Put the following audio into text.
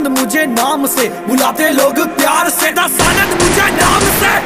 मुझे नाम से बुलाते लोग प्यार से, दसानंद मुझे नाम से